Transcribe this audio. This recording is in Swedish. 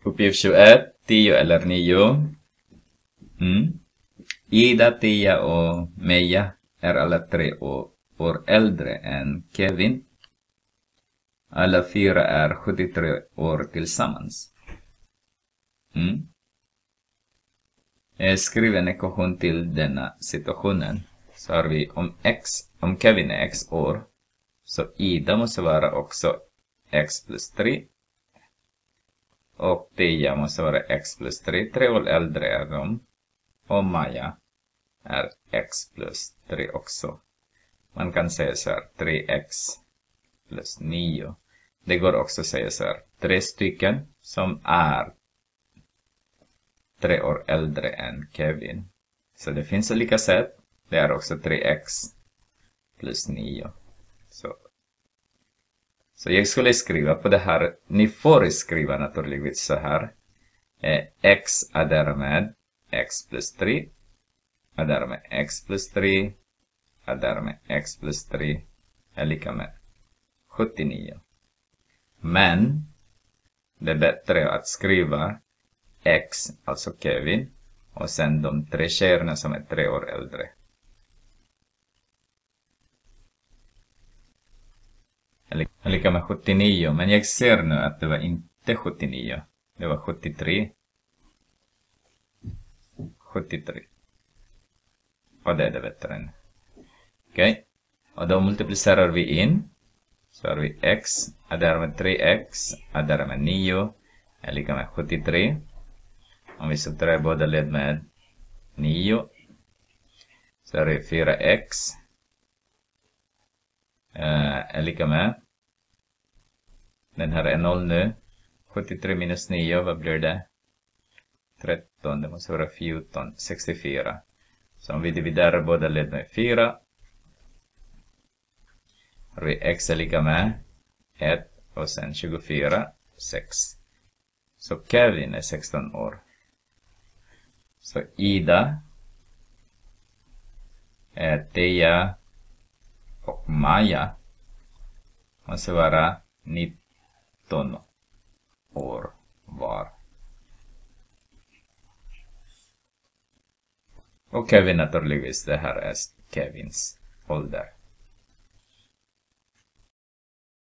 Uppgift 21, 10 eller 9. Ida, Tia och Meja är alla 3 år äldre än Kevin. Alla 4 är 73 år tillsammans. Skriv en ekvation till denna situationen. Så har vi om Kevin är x år, så Ida måste vara också x plus 3. Och Tia måste vara x plus 3. 3 år äldre är de. Och Maja är x plus 3 också. Man kan säga så här, 3x plus 9. Det går också att säga så här, 3 stycken som är 3 år äldre än Kevin. Så det finns olika sätt. Det är också 3x plus 9. Så jag skulle skriva på det här. Ni får skriva naturligtvis så här. X är därmed x plus 3. Är därmed x plus 3. Är därmed x plus 3. Är lika med 79. Men det är bättre att skriva x, alltså Kevin, och sen de 3 tjejerna som är 3 år äldre. Är lika med 79, men jag ser nu att det var inte 79. Det var 73. 73. Och det är det bättre än. Okej. Och då multiplicerar vi in. Så har vi x är därmed 3x är därmed 9 är lika med 73. Om vi subtraherar båda led med 9 så har vi 4x är lika med, den här är 0 nu, 73 minus 9, vad blir det? 13, det måste vara 14, 64. Så om vi dividerar båda led med 4 har vi x är lika med 1 och sen 24, 6. Så Kevin är 16 år. Så Ida, Tia och Maja måste vara 19 år var. Och Kevin naturligtvis, det här är Kevins ålder.